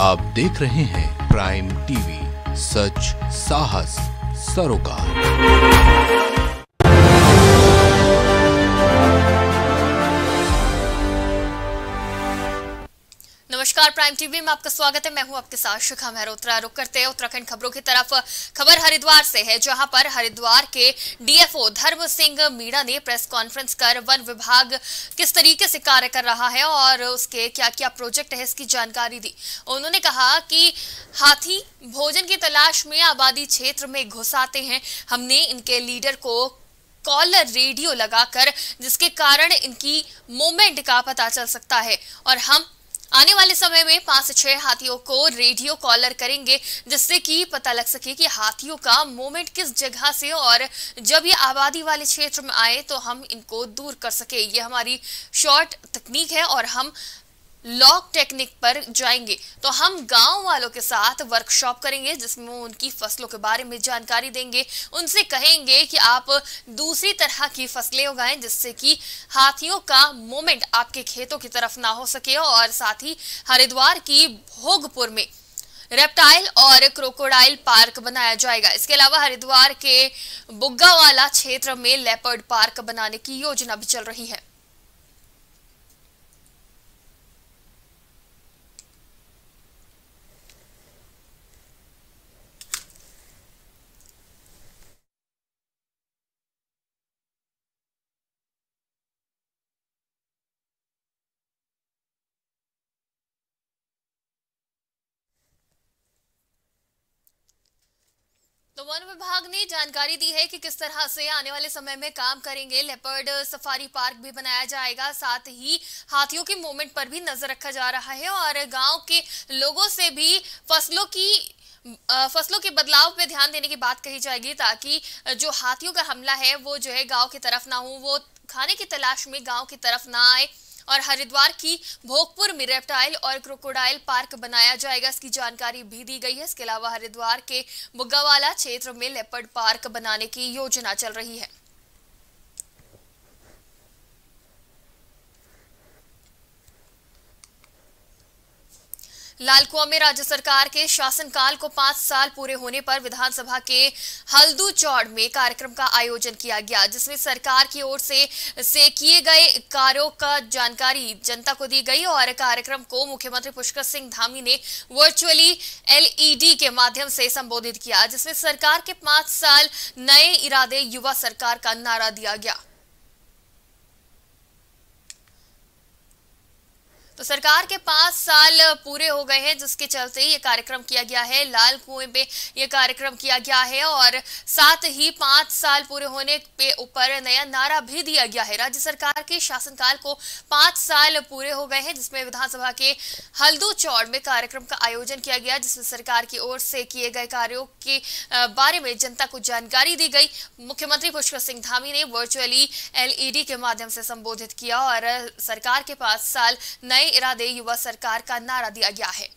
आप देख रहे हैं प्राइम टीवी, सच साहस सरोकार। नमस्कार, प्राइम टीवी में आपका स्वागत है। मैं हूं आपके साथ शिखा मेहरोत्रा। रुक करते हैं उत्तराखंड खबरों की तरफ। खबर हरिद्वार से है, जहां पर हरिद्वार के डीएफओ धर्म सिंह मीणा ने प्रेस कॉन्फ्रेंस कर वन विभाग किस तरीके से कार्य कर रहा है और उसके क्या क्या प्रोजेक्ट है इसकी जानकारी दी। उन्होंने कहा कि हाथी भोजन की तलाश में आबादी क्षेत्र में घुस आते हैं। हमने इनके लीडर को कॉलर रेडियो लगाकर, जिसके कारण इनकी मूवमेंट का पता चल सकता है और हम आने वाले समय में 5 से 6 हाथियों को रेडियो कॉलर करेंगे, जिससे कि पता लग सके कि हाथियों का मूवमेंट किस जगह से, और जब ये आबादी वाले क्षेत्र में आए तो हम इनको दूर कर सके। ये हमारी शॉर्ट तकनीक है और हम लॉक टेक्निक पर जाएंगे। तो हम गांव वालों के साथ वर्कशॉप करेंगे, जिसमें उनकी फसलों के बारे में जानकारी देंगे। उनसे कहेंगे कि आप दूसरी तरह की फसलें उगाएं, जिससे कि हाथियों का मूवमेंट आपके खेतों की तरफ ना हो सके। और साथ ही हरिद्वार की भोगपुर में रेप्टाइल और क्रोकोडाइल पार्क बनाया जाएगा। इसके अलावा हरिद्वार के बुग्गावाला क्षेत्र में लेपर्ड पार्क बनाने की योजना भी चल रही है। तो वन विभाग ने जानकारी दी है कि किस तरह से आने वाले समय में काम करेंगे। लेपर्ड सफारी पार्क भी बनाया जाएगा, साथ ही हाथियों की मूवमेंट पर भी नजर रखा जा रहा है और गांव के लोगों से भी फसलों के बदलाव पे ध्यान देने की बात कही जाएगी, ताकि जो हाथियों का हमला है वो जो है गांव की तरफ ना हो, वो खाने की तलाश में गांव की तरफ ना आए। और हरिद्वार की भोगपुर में रेप्टाइल और क्रोकोडाइल पार्क बनाया जाएगा, इसकी जानकारी भी दी गई है। इसके अलावा हरिद्वार के बुग्गावाला क्षेत्र में लेपर्ड पार्क बनाने की योजना चल रही है। लालकुआं में राज्य सरकार के शासनकाल को 5 साल पूरे होने पर विधानसभा के हल्दू चौड़ में कार्यक्रम का आयोजन किया गया, जिसमें सरकार की ओर से किए गए कार्यों का जानकारी जनता को दी गई। और कार्यक्रम को मुख्यमंत्री पुष्कर सिंह धामी ने वर्चुअली एलईडी के माध्यम से संबोधित किया, जिसमें सरकार के 5 साल नए इरादे युवा सरकार का नारा दिया गया। तो सरकार के 5 साल पूरे हो गए हैं, जिसके चलते ये कार्यक्रम किया गया है। लाल कुएं पे ये कार्यक्रम किया गया है और साथ ही 5 साल पूरे होने पे ऊपर नया नारा भी दिया गया है। राज्य सरकार के शासनकाल को 5 साल पूरे हो गए हैं, जिसमें विधानसभा के हल्दू चौड़ में कार्यक्रम का आयोजन किया गया, जिसमें सरकार की ओर से किए गए कार्यों के बारे में जनता को जानकारी दी गई। मुख्यमंत्री पुष्कर सिंह धामी ने वर्चुअली एलईडी के माध्यम से संबोधित किया और सरकार के 5 साल नए इरादे युवा सरकार का नारा दिया गया है।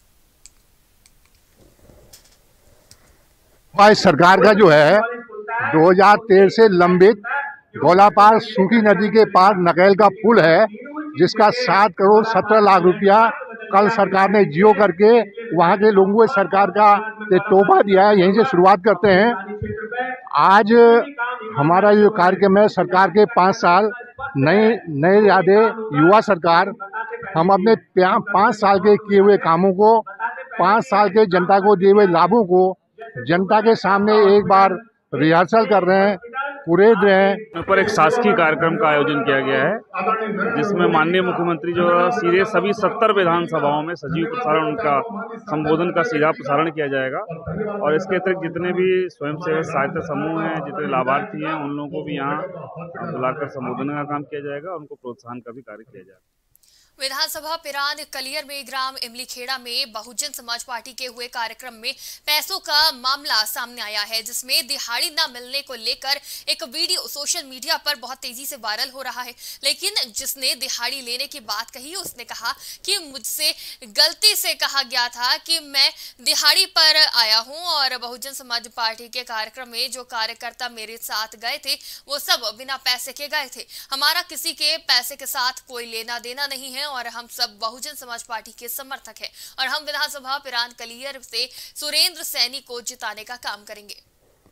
सरकार का जो है 2013 से लंबित गोलापार सूखी नदी के पार नकेल का पुल है, जिसका 7 करोड़ 17 लाख रुपया कल सरकार ने जियो करके वहां के लोगों को सरकार का तोहफा दिया है। यहीं से शुरुआत करते हैं। आज हमारा जो कार्यक्रम है, सरकार के 5 साल नए इरादे युवा सरकार। हम अपने 5 साल के किए हुए कामों को, 5 साल के जनता को दिए हुए लाभों को जनता के सामने एक बार रिहर्सल कर रहे हैं, कुरेद रहे हैं। पर एक शासकीय कार्यक्रम का आयोजन किया गया है, जिसमें माननीय मुख्यमंत्री जो सीधे सभी 70 विधानसभाओं में सजीव प्रसारण उनका संबोधन का सीधा प्रसारण किया जाएगा। और इसके अतिरिक्त जितने भी स्वयंसेवी सहायता समूह हैं, जितने लाभार्थी हैं, उन लोगों को भी यहाँ बुलाकर संबोधन का काम किया जाएगा, उनको प्रोत्साहन का भी कार्य किया जाएगा। विधानसभा पिरान कलियर में ग्राम इमलीखेड़ा में बहुजन समाज पार्टी के हुए कार्यक्रम में पैसों का मामला सामने आया है, जिसमें दिहाड़ी न मिलने को लेकर एक वीडियो सोशल मीडिया पर बहुत तेजी से वायरल हो रहा है। लेकिन जिसने दिहाड़ी लेने की बात कही, उसने कहा कि मुझसे गलती से कहा गया था कि मैं दिहाड़ी पर आया हूं और बहुजन समाज पार्टी के कार्यक्रम में जो कार्यकर्ता मेरे साथ गए थे वो सब बिना पैसे के गए थे। हमारा किसी के पैसे के साथ कोई लेना देना नहीं है और हम सब बहुजन समाज पार्टी के समर्थक हैं और हम विधानसभा पिरान कलियर से सुरेंद्र सैनी को जिताने का काम करेंगे।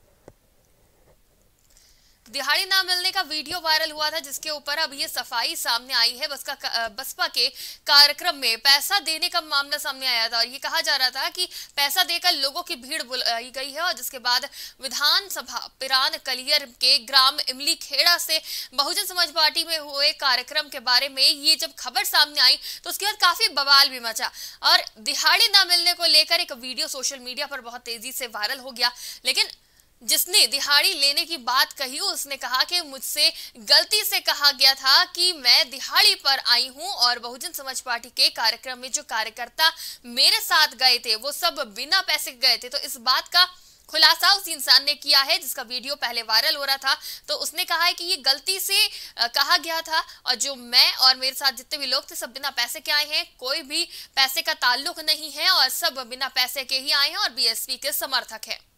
दिहाड़ी ना मिलने का वीडियो वायरल हुआ था, जिसके ऊपर अब ये सफाई सामने आई है। बसपा के कार्यक्रम में पैसा देने का मामला सामने आया था और ये कहा जा रहा था कि पैसा देकर लोगों की भीड़ बुलाई गई है और जिसके बाद विधानसभा पिरान कलियर के ग्राम इमली खेड़ा से बहुजन समाज पार्टी में हुए कार्यक्रम के बारे में ये जब खबर सामने आई तो उसके बाद काफी बवाल भी मचा और दिहाड़ी ना मिलने को लेकर एक वीडियो सोशल मीडिया पर बहुत तेजी से वायरल हो गया। लेकिन जिसने दिहाड़ी लेने की बात कही उसने कहा कि मुझसे गलती से कहा गया था कि मैं दिहाड़ी पर आई हूं और बहुजन समाज पार्टी के कार्यक्रम में जो कार्यकर्ता मेरे साथ गए थे वो सब बिना पैसे गए थे। तो इस बात का खुलासा उस इंसान ने किया है जिसका वीडियो पहले वायरल हो रहा था। तो उसने कहा है कि ये गलती से कहा गया था और जो मैं और मेरे साथ जितने भी लोग थे सब बिना पैसे के आए हैं, कोई भी पैसे का ताल्लुक नहीं है और सब बिना पैसे के ही आए हैं और बीएसपी के समर्थक है।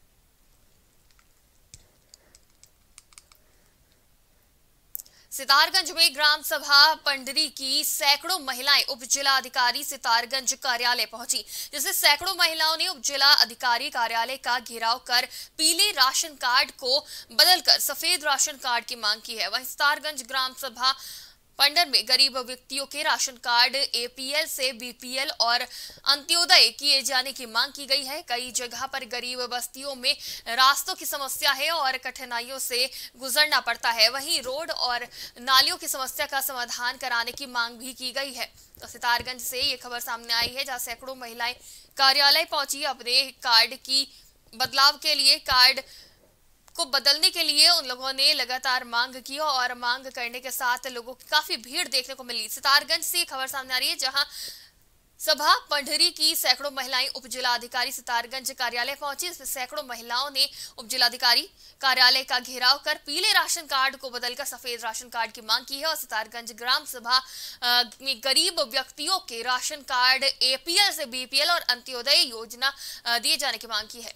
सितारगंज में ग्राम सभा पंडरी की सैकड़ों महिलाएं उप जिला अधिकारी सितारगंज कार्यालय पहुंची, जिससे सैकड़ों महिलाओं ने उप जिला अधिकारी कार्यालय का घेराव कर पीले राशन कार्ड को बदलकर सफेद राशन कार्ड की मांग की है। वहीं सितारगंज ग्राम सभा पंडर में गरीब व्यक्तियों के राशन कार्ड एपीएल से बीपीएल और अंत्योदय किए जाने की मांग की गई है। कई जगह पर गरीब बस्तियों में रास्तों की समस्या है और कठिनाइयों से गुजरना पड़ता है। वहीं रोड और नालियों की समस्या का समाधान कराने की मांग भी की गई है। तो सितारगंज से ये खबर सामने आई है जहां सैकड़ों महिलाएं कार्यालय पहुंची अपने कार्ड की बदलाव के लिए, कार्ड को बदलने के लिए उन लोगों ने लगातार मांग की और मांग करने के साथ लोगों की काफी भीड़ देखने को मिली। सितारगंज से खबर सामने आ रही है जहां सभा पंडरी की सैकड़ों महिलाएं उप जिलाधिकारी सितारगंज कार्यालय पहुंची। इसमें सैकड़ों महिलाओं ने उप जिलाधिकारी कार्यालय का घेराव कर पीले राशन कार्ड को बदलकर सफेद राशन कार्ड की मांग की है और सितारगंज ग्राम सभा में गरीब व्यक्तियों के राशन कार्ड एपीएल से बीपीएल और अंत्योदय योजना दिए जाने की मांग की है।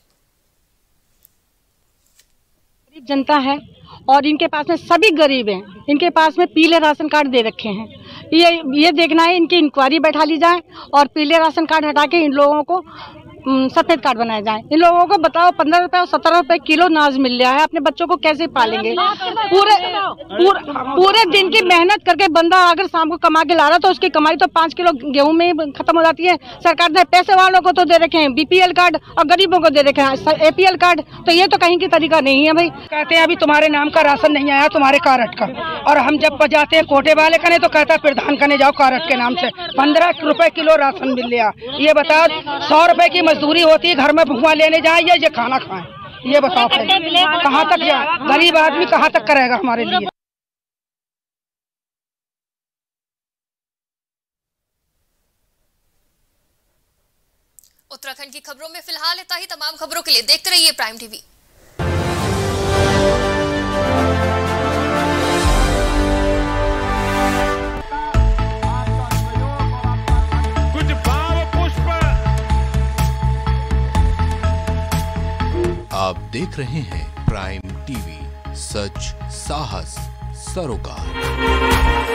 जनता है और इनके पास में सभी गरीब हैं, इनके पास में पीले राशन कार्ड दे रखे हैं। ये देखना है इनकी इंक्वायरी बैठा ली जाए और पीले राशन कार्ड हटा के इन लोगों को सफेद कार्ड बनाया जाए। इन लोगों को बताओ 15 रुपए और 17 रुपए किलो अनाज मिल रहा है, अपने बच्चों को कैसे पालेंगे? पूरे दिन की मेहनत करके बंदा अगर शाम को कमा के ला रहा तो उसकी कमाई तो 5 किलो गेहूं में ही खत्म हो जाती है। सरकार ने पैसे वालों को तो दे रखे हैं बीपीएल कार्ड और गरीबों को दे रखे हैं एपीएल कार्ड, तो ये तो कहीं की तरीका नहीं है भाई। कहते हैं अभी तुम्हारे नाम का राशन नहीं आया तुम्हारे कार्ड का, और हम जब जाते हैं कोटे वाले कने तो कहता है प्रधान कने जाओ कार्ड के नाम से 15 रुपए किलो राशन मिल रहा। ये बताओ 100 रुपए की मजदूरी होती है, घर में भुआ लेने जाए या ये खाना खाएं? ये बताओ कहाँ तक जाए? गरीब आदमी कहाँ तक करेगा हमारे लिए? उत्तराखंड की खबरों में फिलहाल इतना ही। तमाम खबरों के लिए देखते रहिए प्राइम टीवी। आप देख रहे हैं प्राइम टीवी, सच साहस सरोकार।